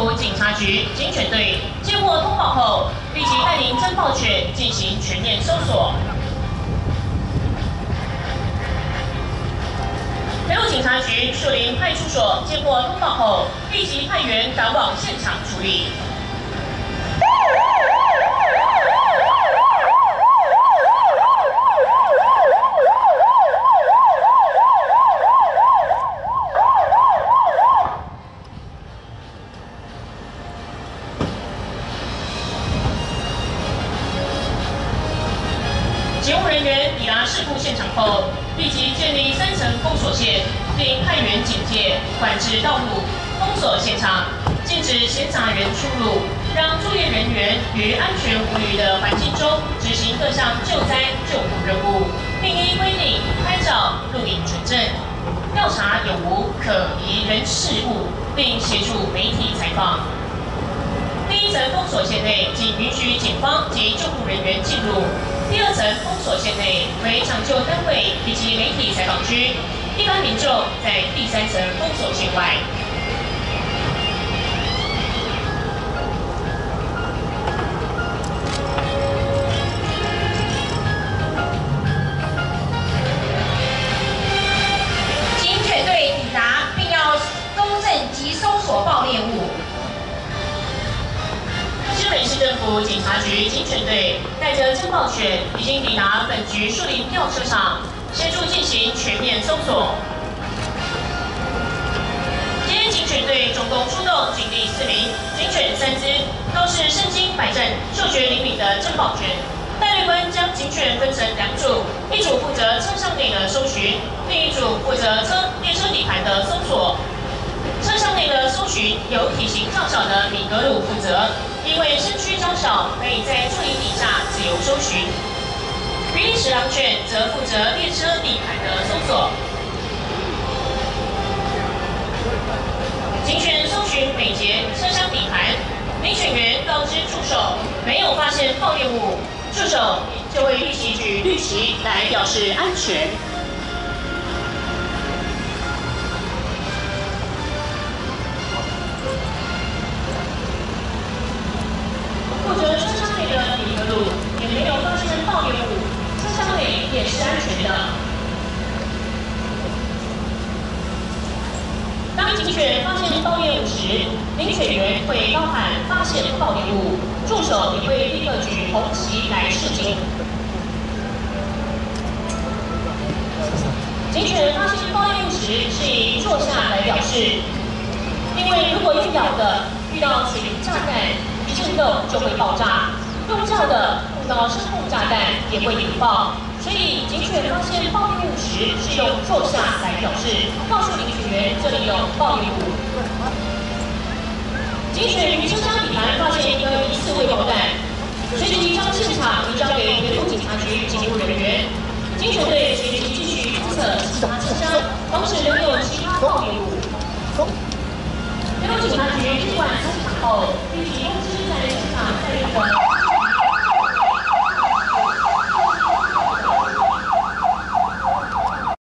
府警察局警犬队接获通报后，立即带领侦报犬进行全面搜索。北路警察局树林派出所接获通报后，立即派员赶往现场处理。 警务人员抵达事故现场后，立即建立3层封锁线，并派员警戒、管制道路、封锁现场，禁止闲杂人出入，让作业人员于安全无虞的环境中执行各项救灾救护任务，并依规定拍照、录影存证，调查有无可疑人事物，并协助媒体采访。 第1层封锁线内仅允许警方及救护人员进入，第2层封锁线内为抢救单位以及媒体采访区，一般民众在第3层封锁线外。 警犬队抵达，并要搜证及搜索爆裂物。 新北市政府警察局警犬队带着侦报犬已经抵达本局树林吊车场，协助进行全面搜索。今天警犬队总共出动警力4名，警犬3只，都是身经百战、嗅觉灵敏的侦报犬。带队官将警犬分成2组，一组负责车厢内的搜寻，另一组负责列车底盘的搜索。 车厢内的搜寻由体型较小的米格鲁负责，因为身躯较小，可以在座椅底下自由搜寻。比利时狼犬则负责列车底盘的搜索。警犬搜寻每节车厢底盘，领犬员告知助手没有发现爆裂物，助手就会立即举绿旗来表示安全。 负责车厢内的米格鲁也没有发现爆裂物，车厢内也是安全的。当警犬发现爆裂物时，领犬员会高喊“发现爆裂物”，助手也会立刻举红旗来示警。警犬发现爆裂物时是以坐下来表示，因为如果用咬的，遇到水银炸弹。 震动就会爆炸，用叫的碰到生物炸弹也会引爆，所以警犬发现爆裂物时是用坐下来表示，告诉领犬员这里有爆裂物。警犬于车厢底盘发现一个疑似未爆弹，随即将现场移交给北路警察局警务人员。警犬队随即继续侦测其他车厢，防止仍有其他爆裂物。北路警察局接管现场后，立即通知在现场在场。